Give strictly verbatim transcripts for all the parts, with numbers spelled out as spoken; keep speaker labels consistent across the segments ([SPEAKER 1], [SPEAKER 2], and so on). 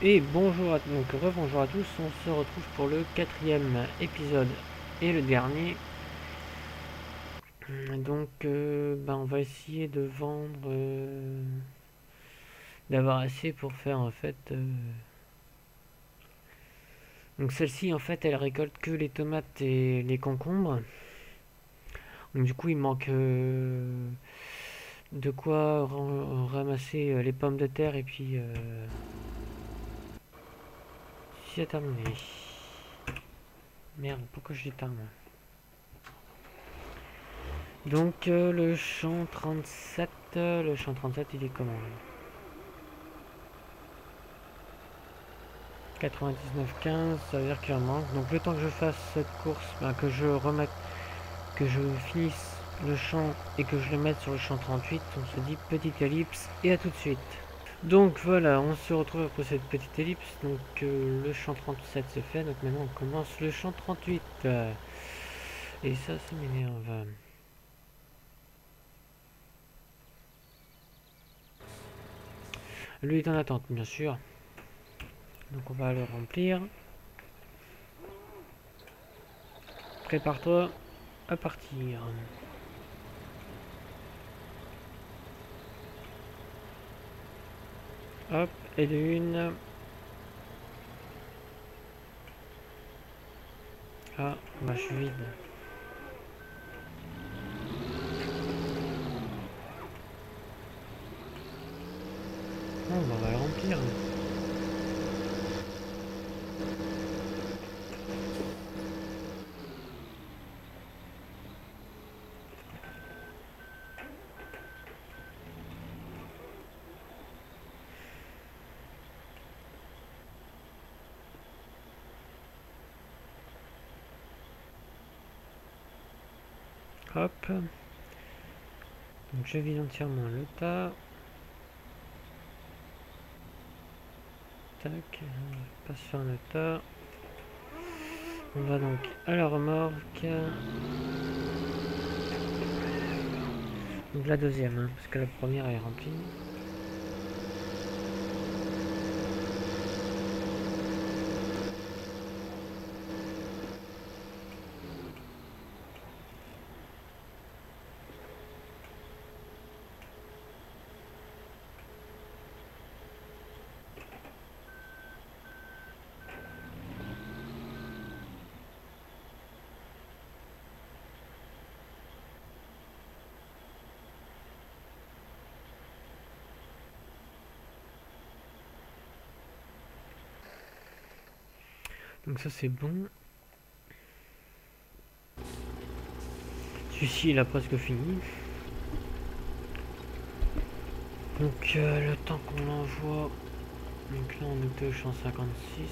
[SPEAKER 1] Et bonjour à, donc rebonjour à tous, on se retrouve pour le quatrième épisode et le dernier. Donc euh, bah, on va essayer de vendre, euh, d'avoir assez pour faire en fait... euh, Donc celle-ci en fait elle récolte que les tomates et les concombres. Donc du coup il manque euh, de quoi ram- ramasser euh, les pommes de terre et puis... Euh, c'est terminé. Merde, pourquoi je l'éteins moi? Donc euh, le champ trente-sept, euh, le champ trente-sept il est comment? quatre-vingt-dix-neuf quinze, ça veut dire qu'il en manque. Donc le temps que je fasse cette course, ben, que je remette, que je finisse le champ et que je le mette sur le champ trente-huit, on se dit petite ellipse et à tout de suite. Donc voilà, on se retrouve après cette petite ellipse. Donc euh, le champ trente-sept c'est fait, donc maintenant on commence le champ trente-huit. Euh, et ça, ça m'énerve. Lui est en attente, bien sûr. Donc on va le remplir. Prépare-toi à partir. Hop, et de une. Ah, bah je suis vide. Non, bah, on va le remplir. Hop. Donc je vide entièrement le tas. Tac. On passe sur le tas. On va donc à la remorque. Donc la deuxième, hein, parce que la première est remplie. Donc ça c'est bon. Celui-ci il a presque fini. Donc euh, le temps qu'on l'envoie. Donc là on était au champ cinquante-six.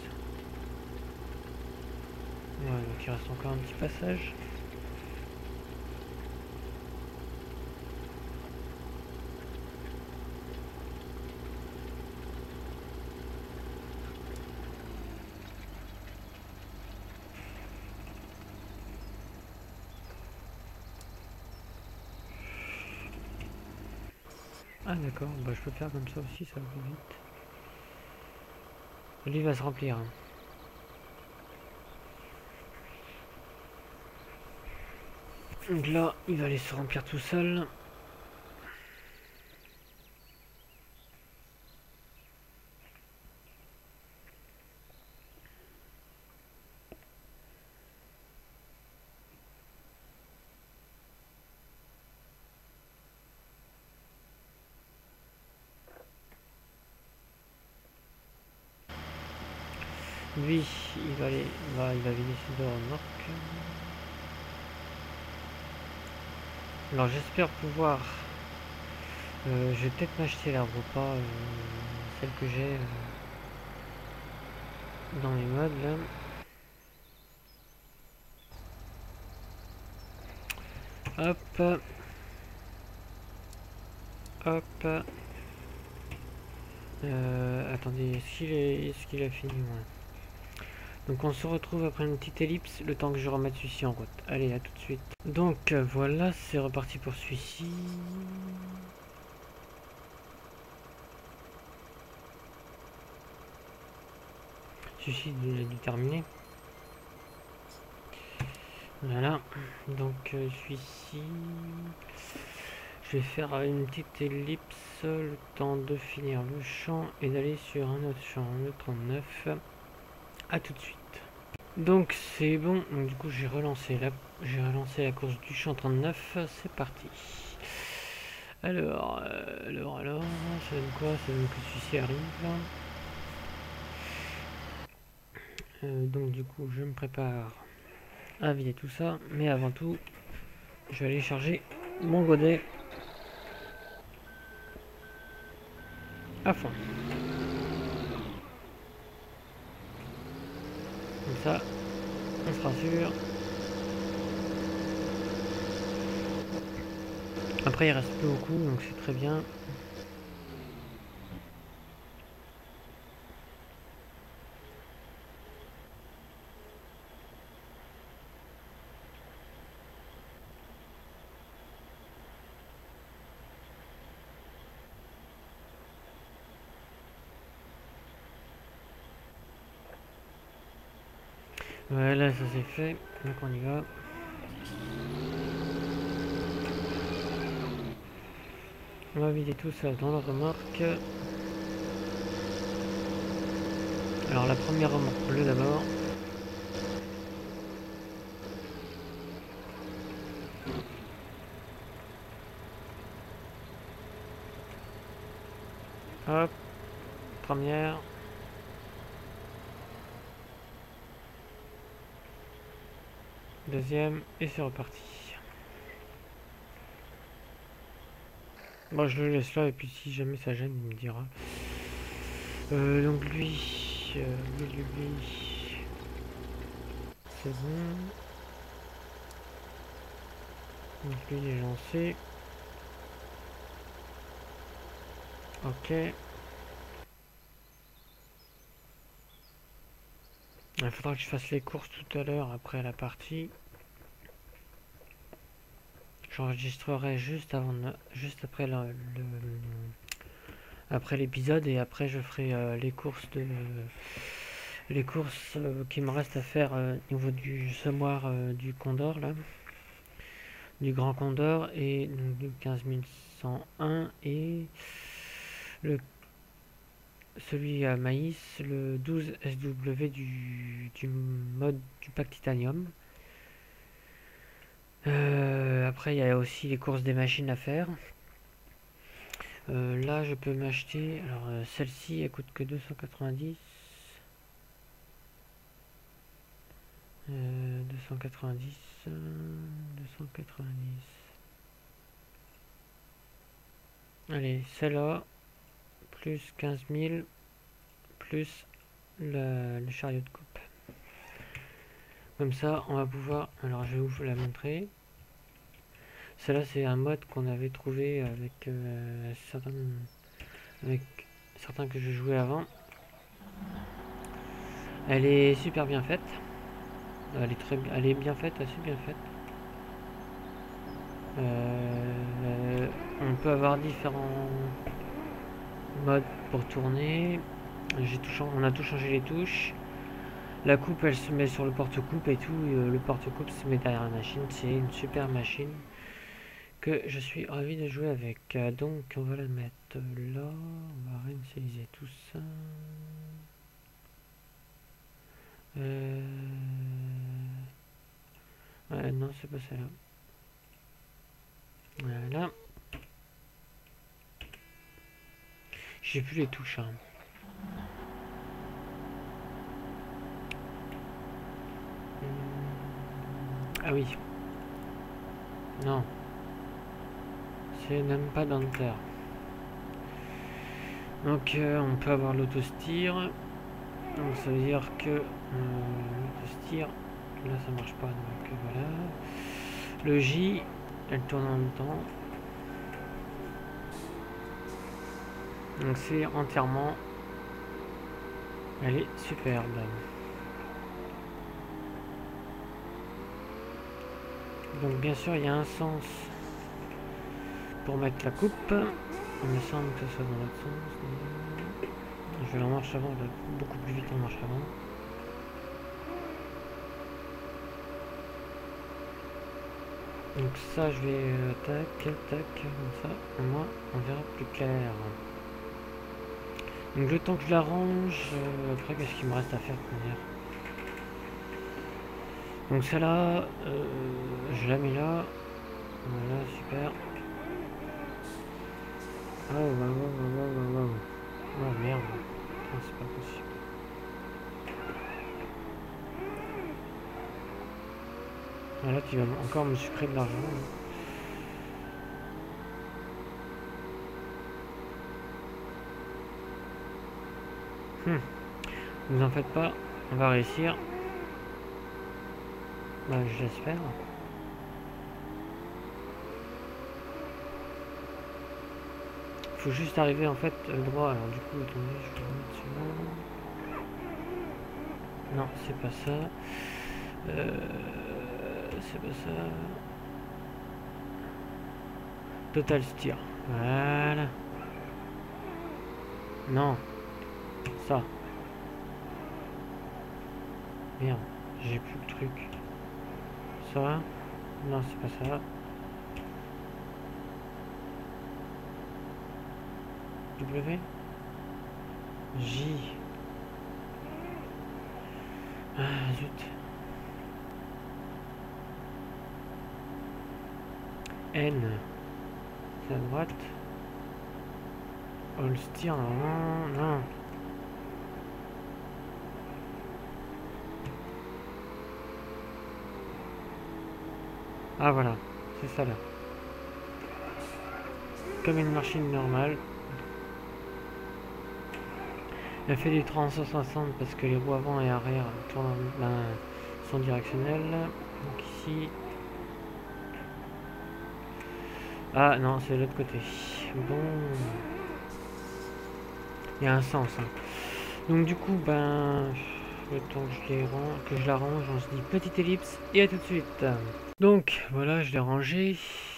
[SPEAKER 1] Ouais, donc il reste encore un petit passage. Ah d'accord, bah je peux faire comme ça aussi, ça va plus vite. Lui va se remplir. Hein. Donc là, il va aller se remplir tout seul. Lui, il va aller, bah, il va vider ses deux remorques. Alors j'espère pouvoir, euh, je vais peut-être m'acheter la repas, euh, celle que j'ai euh, dans les modes là. Hop, hop. Euh, attendez, est-ce qu'il est, est-ce qu'il a fini moi? Donc on se retrouve après une petite ellipse, le temps que je remette celui-ci en route. Allez, à tout de suite. Donc euh, voilà, c'est reparti pour celui-ci. Celui-ci a dû terminer. Voilà, donc euh, celui-ci, je vais faire une petite ellipse le temps de finir le champ et d'aller sur un autre champ, le trente-neuf. À tout de suite. Donc c'est bon, donc, du coup j'ai relancé la j'ai relancé la course du champ trente-neuf, c'est parti. Alors, euh, alors, alors, ça donne quoi? Ça donne que celui-ci arrive. Euh, donc du coup je me prépare à vider tout ça, mais avant tout, je vais aller charger mon godet à fond. Comme ça, on sera sûr. Après il reste plus beaucoup, donc c'est très bien. Voilà, ça c'est fait, donc on y va. On va vider tout ça dans la remorque. Alors la première remorque bleue d'abord. Hop, première. Deuxième, et c'est reparti. Bon, je le laisse là, et puis si jamais ça gêne, il me dira. Euh, donc lui, euh, lui, lui, lui, c'est bon. Donc lui, il est lancé. Ok. Il faudra que je fasse les courses tout à l'heure après la partie. J'enregistrerai juste avant, de, juste après le, le après l'épisode et après je ferai euh, les courses de euh, les courses euh, qui me reste à faire euh, au niveau du semoir euh, du Condor là, du Grand Condor et donc, du quinze mille cent un et le celui à maïs, le douze S W du, du mode du pack titanium. Euh, après il y a aussi les courses des machines à faire. Euh, là je peux m'acheter, alors euh, celle-ci elle coûte que deux cent quatre-vingt-dix. Euh, deux cent quatre-vingt-dix, euh, deux cent quatre-vingt-dix. Allez, celle-là, plus quinze mille, plus le, le chariot de coupe. Comme ça, on va pouvoir... Alors, je vais vous la montrer. Celle-là, c'est un mode qu'on avait trouvé avec, euh, certains, avec certains que je jouais avant. Elle est super bien faite. Elle est, très, elle est bien faite, assez bien faite. Euh, on peut avoir différents modes pour tourner. J'ai tout, on a tout changé les touches. La coupe elle se met sur le porte-coupe et tout. Et le porte-coupe se met derrière la machine. C'est une super machine que je suis ravi de jouer avec. Donc on va la mettre là. On va réinitialiser tout ça. Euh... Ouais, non, c'est pas celle-là. Voilà. J'ai plus les touches. Hein. Ah oui. Non. C'est même pas dans le terre. Donc euh, on peut avoir l'auto-steer. Donc ça veut dire que euh, l'auto-steer, là ça marche pas. Donc euh, voilà. Le J, elle tourne en même temps. Donc c'est entièrement... Elle est superbe. Donc bien sûr il y a un sens pour mettre la coupe. Il me semble que ce soit dans l'autre sens. Je vais en marche avant, beaucoup plus vite en marche avant. Donc ça, je vais euh, tac, tac, comme ça, au moins on verra plus clair. Donc le temps que je la range, euh, après qu'est-ce qu'il me reste à faire pour dire. Donc celle-là, euh, je la mets là. Voilà, super. Oh, wow, wow, wow, wow, wow. Oh merde, oh, c'est pas possible. Ah, là, tu vas encore me sucrer de l'argent. Hum. Vous en faites pas, on va réussir. Bah, je l'espère. Faut juste arriver en fait euh, droit. Alors du coup, attendez, je vais remettre celui-là. Non, c'est pas ça. Euh, c'est pas ça. Total steer. Voilà. Non. Ça. Merde, j'ai plus le truc. Ça. Non, c'est pas ça. W. J. Ah, zut. N. C'est à droite. All steer, non, non. Ah voilà, c'est ça là. Comme une machine normale. Elle fait du trois cent soixante parce que les roues avant et arrière tournent, ben, sont directionnelles. Donc ici. Ah non, c'est de l'autre côté. Bon. Il y a un sens. Hein. Donc du coup, ben, le temps que je, les range, que je la range, on se dit petite ellipse et à tout de suite. Donc voilà, je l'ai rangé.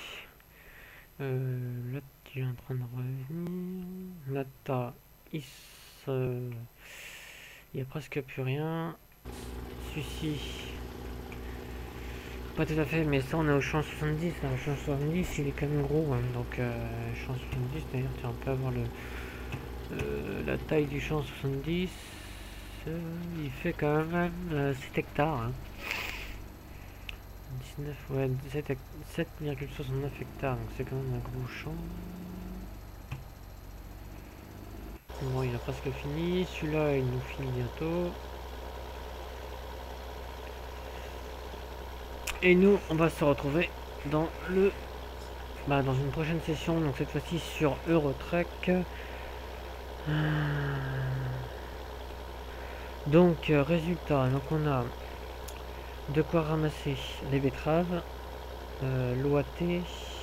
[SPEAKER 1] Euh, là, tu es en train de revenir. Là, t'as... Il se... Il n'y a presque plus rien. Celui-ci... Pas tout à fait, mais ça, on est au champ soixante-dix. Hein. Le champ soixante-dix, il est quand même gros. Hein. Donc, euh, champ soixante-dix, d'ailleurs, tu peux avoir le, euh, la taille du champ soixante-dix. Euh, il fait quand même euh, sept hectares. Hein. dix-neuf, ouais, sept virgule soixante-neuf hectares. Donc, c'est quand même un gros champ. Bon, il a presque fini. Celui-là, il nous finit bientôt. Et nous, on va se retrouver dans le, bah, dans une prochaine session. Donc cette fois-ci sur Eurotruck. Donc euh, résultat. Donc on a de quoi ramasser les betteraves, euh, l'O A T,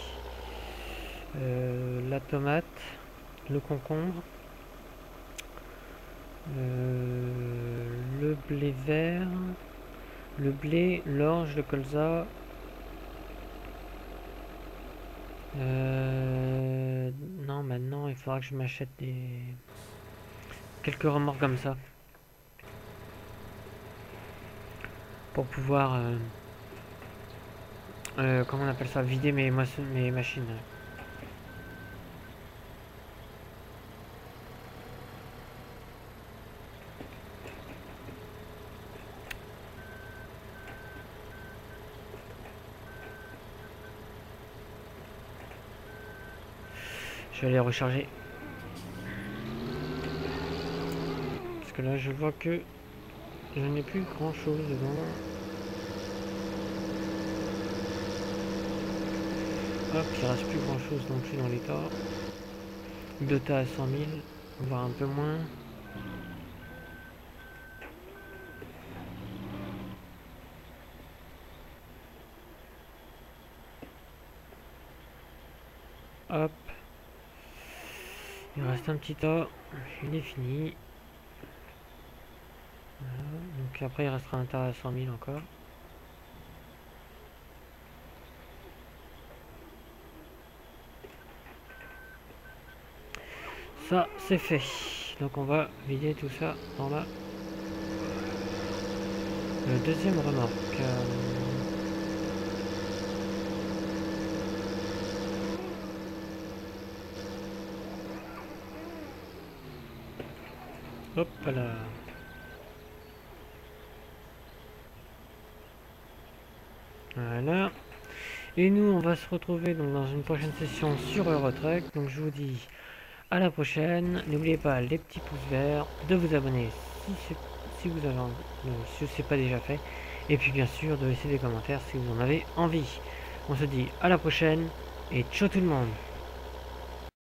[SPEAKER 1] euh, la tomate, le concombre. Euh, le blé vert, le blé, l'orge, le colza, euh, non maintenant il faudra que je m'achète des quelques remorques comme ça pour pouvoir euh, euh, comment on appelle ça, vider mes, mes machines. Je vais aller recharger. Parce que là, je vois que je n'ai plus grand chose dedans. Hop, il reste plus grand chose non plus dans l'état. deux tas à cent mille, voire un peu moins. Hop. Il reste un petit tas. Il est fini. Voilà. Donc après il restera un tas à cent mille encore. Ça c'est fait. Donc on va vider tout ça dans la le deuxième remorque. Euh... Hop là. Voilà. Et nous, on va se retrouver donc dans une prochaine session sur Eurotrack. Donc je vous dis à la prochaine. N'oubliez pas les petits pouces verts, de vous abonner si, si vous avez envie, si ce n'est pas déjà fait. Et puis bien sûr de laisser des commentaires si vous en avez envie. On se dit à la prochaine et ciao tout le monde.